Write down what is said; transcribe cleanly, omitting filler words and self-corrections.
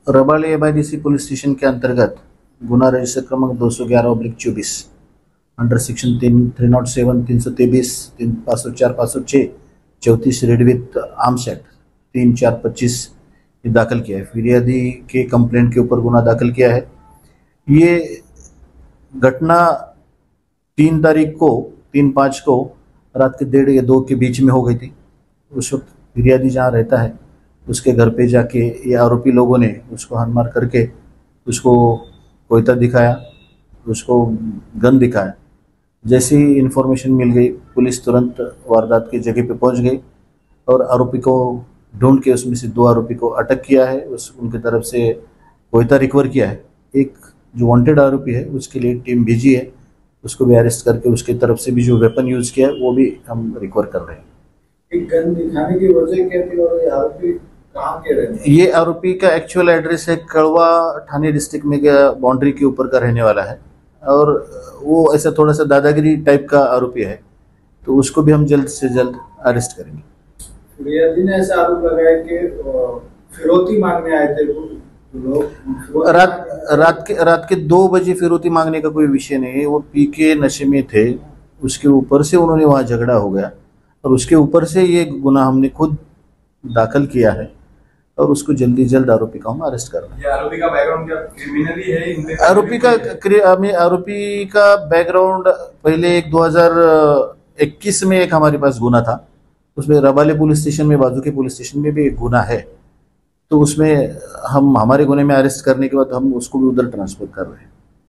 Rabale MIDC police station के अंतर्गत गुना register क्रमांक 211/24 under section 307, 323, 504, 506, 34 read with arms act 3/4/25 दाखिल किया है। फिरियादी के कंप्लेंट के ऊपर गुना दाखिल किया है। ये घटना 3 तारीख को 3/5 को रात के 1:30 या 2 के बीच में हो गई थी। उस वक्त फिरियादी जहाँ रहता है उसके घर पे जाके ये आरोपी लोगों ने उसको हाथ करके उसको कोयता दिखाया, उसको गन दिखाया। जैसे ही इन्फॉर्मेशन मिल गई पुलिस तुरंत वारदात की जगह पे पहुंच गई और आरोपी को ढूंढ के उसमें से 2 आरोपी को अटक किया है। उनकी तरफ से कोयता रिकवर किया है। एक जो वांटेड आरोपी है उसके लिए टीम भेजी है, उसको भी अरेस्ट करके उसकी तरफ से भी जो वेपन यूज किया है वो भी हम रिकवर कर रहे हैं। एक गन दिखाने की वजह क्या थी और ये आरोपी कहाँ के रहने? ये आरोपी का एक्चुअल एड्रेस है कड़वा ठाणे डिस्ट्रिक्ट में बाउंड्री के ऊपर का रहने वाला है और वो ऐसा थोड़ा सा दादागिरी टाइप का आरोपी है, तो उसको भी हम जल्द से जल्द अरेस्ट करेंगे। फिरियादी ने ऐसा आरोप लगाया कि फिरौती मांगने आए थे लोग। रात के 2 बजे फिरौती मांगने का कोई विषय नहीं है। वो पी के नशे में थे, उसके ऊपर से उन्होंने वहाँ झगड़ा हो गया और उसके ऊपर से ये गुनाह हमने खुद दाखिल किया है और उसको जल्दी जल्द आरोपी का हम अरेस्ट कर रहे हैं। आरोपी का बैकग्राउंड क्या क्रिमिनली है? आरोपी का बैकग्राउंड पहले एक 2021 में एक हमारे पास गुना था, उसमें रबाले पुलिस स्टेशन में, बाजू के पुलिस स्टेशन में भी एक गुना है, तो उसमें हम हमारे गुने में अरेस्ट करने के बाद हम उसको भी उधर ट्रांसफर कर रहे हैं।